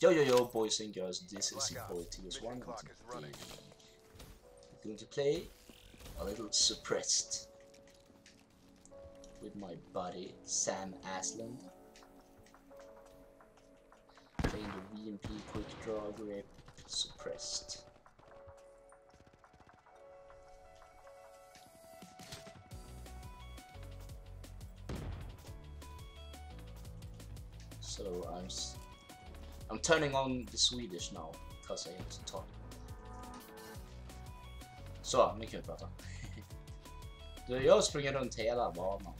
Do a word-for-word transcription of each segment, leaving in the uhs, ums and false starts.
Yo yo yo boys and girls, this is your boy TigazONE, and today we're going to play a little suppressed with my buddy Sam Asland, playing the V M P quick draw grip suppressed. So I'm s I'm turning on the Swedish now because I have to talk. Så, nu kan vi prata. Du, jag springer runt hela banan.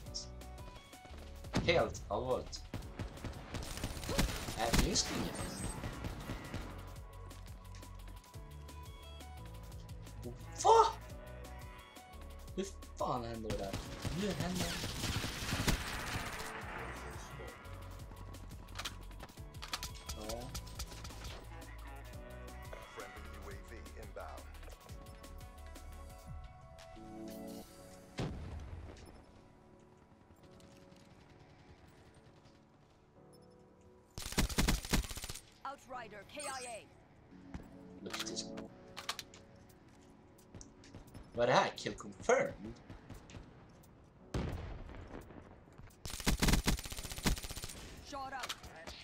Helt allvarligt. Äh, finns det inget? Va? Hur fan händer det där? Nu händer det. Outrider, K I A. Look at this. Vad är det här? Kill confirmed? Shot up.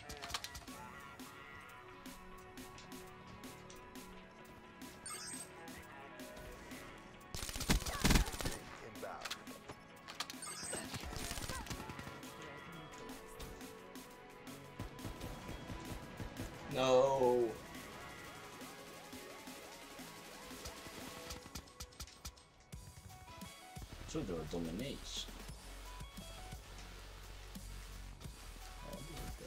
No. So there are dominations. Oh, okay.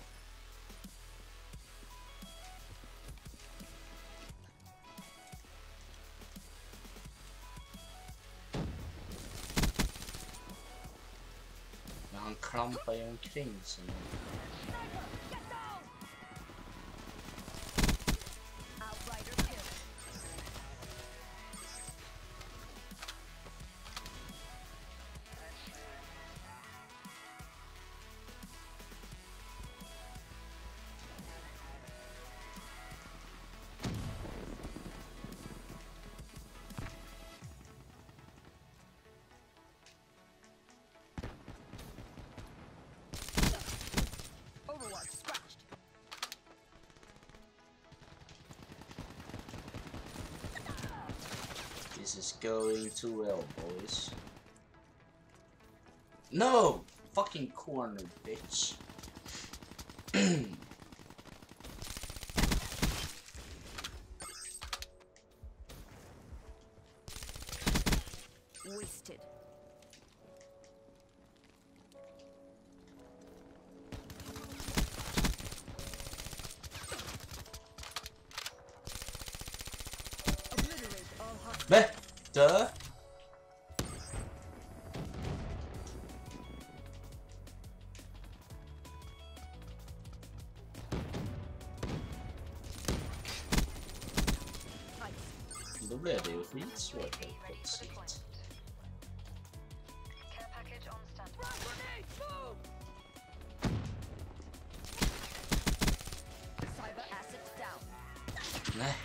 Men han klampar ju omkring sig. This is going too well, boys. No! Fucking corner, bitch. Wasted. Men, dö! Då blev det ju skitsvårt helt plötsligt. Nej.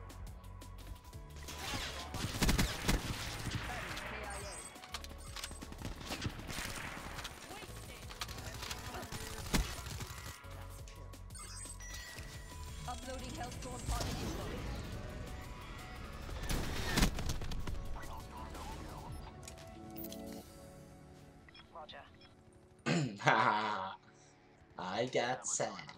Uploading health storm pod info. Roger. Haha. I got sand.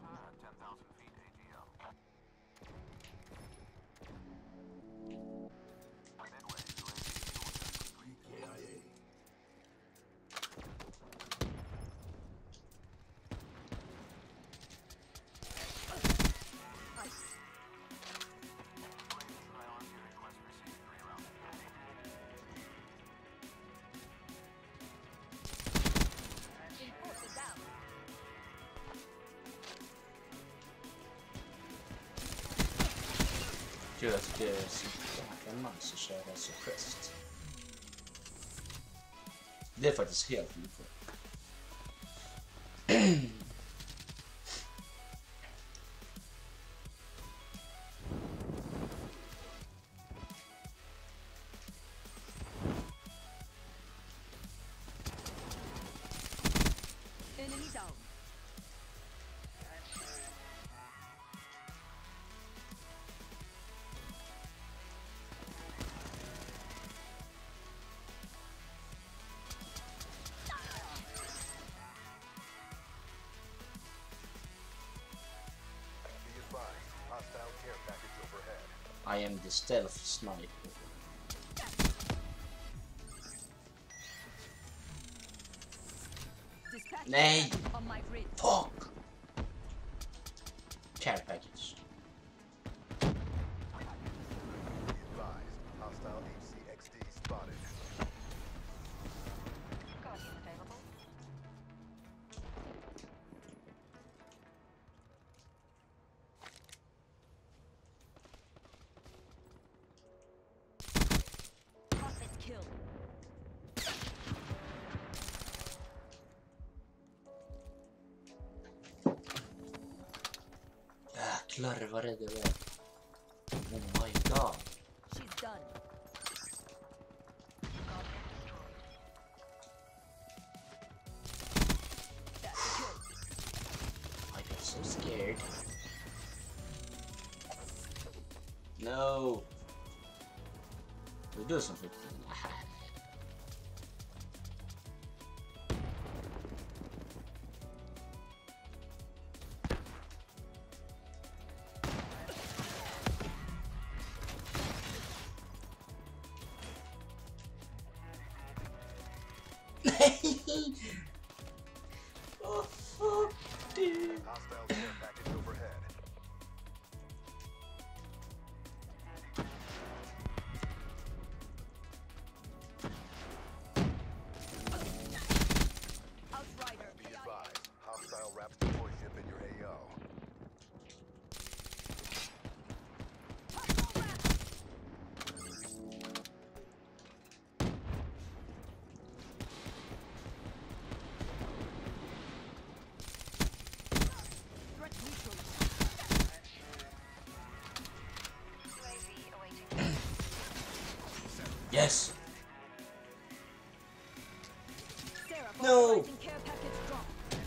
Kul, jag tycker det är så jäkla nice att köra suppressed. Det är faktiskt helt inför. am the stealth sniper. Dispatch Nej! on my grid. Fuck! Care package. Advised, hostile H C X D spotted. Guardian available. Hostage kill. Jäklar vad rädd jag var. Oh my god. She's done. Guardian destroyed. That's a kill. I got so scared. No. We do something. Oh fuck, dude. Hostile care package overhead. Outrider. Be advised, hostile Raps deploy ship in your A O. Threat neutral. U A V awaiting. Yes. Sarah, No. authorizing care package drop.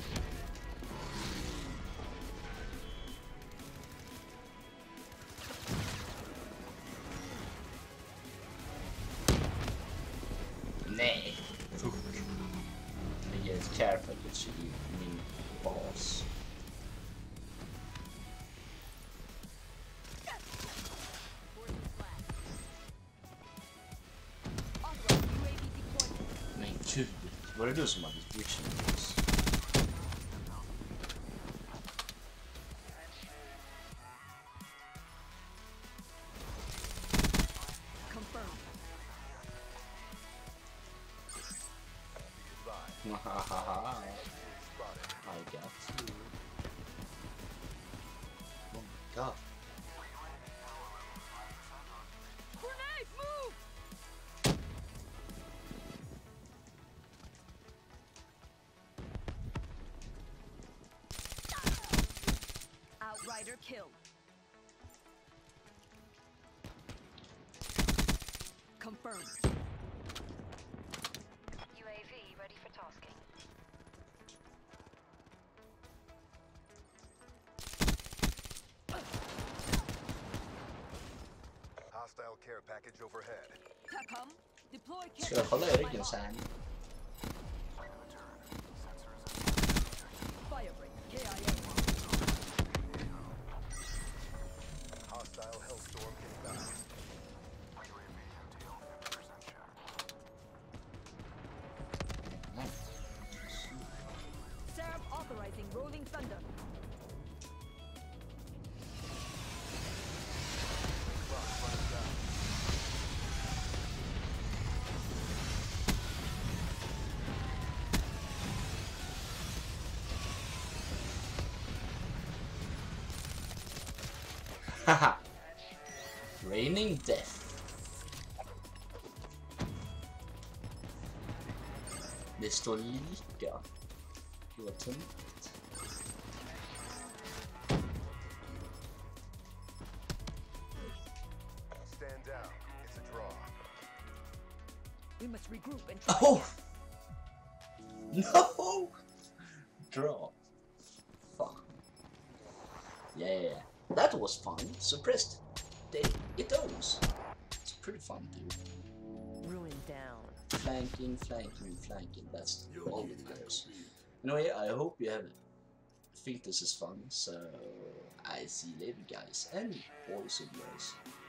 Nej. Fuck. Jag ger ett care package i min bas. Authorized U A V deployment. Men gud, var det du som hade switchen? Confirmed. Be advised, Hahaha. spotted. I got you. Oh my god. Grenade, move! Outrider kill. Confirmed. U A V ready for tasking. Hostile care package overhead. Capcom, deploy care Ska jag kolla i package ryggen by sen? Firebreak, K I A. Hostile Hellstorm inbound. Seraph authorizing rolling thunder. Clock running down. Haha. Raining death. Det står lika. Det var tungt. Stand down. It's a draw. We must regroup and try Oh! again. No! Draw. Fuck. Yeah, yeah, yeah. That was fun. Suppressed. They, it owns. It's pretty fun, dude. Ruin down. Flanking, flanking, flanking. That's all it goes. Anyway, I hope you have think this is fun. So I see you later, guys, and boys and girls.